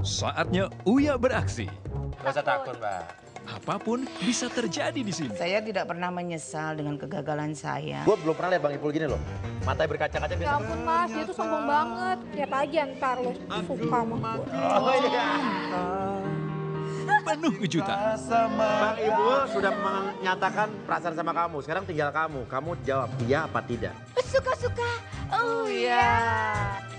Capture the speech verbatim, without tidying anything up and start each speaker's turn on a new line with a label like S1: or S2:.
S1: Saatnya Uya beraksi.
S2: Gak usah takut, Mbak.
S1: Apapun bisa terjadi di sini.
S3: Saya tidak pernah menyesal dengan kegagalan saya.
S2: Gue belum pernah lihat Bang Ipul gini loh. Matanya berkaca-kaca biasa.
S4: Ya ampun mas, dia tuh sombong banget. Lihat aja ntar lo suka sama gue.
S2: Oh iya.
S1: Penuh kejutan.
S2: Bang Ipul sudah menyatakan perasaan sama kamu. Sekarang tinggal kamu. Kamu jawab iya apa tidak.
S4: Suka-suka. Oh iya.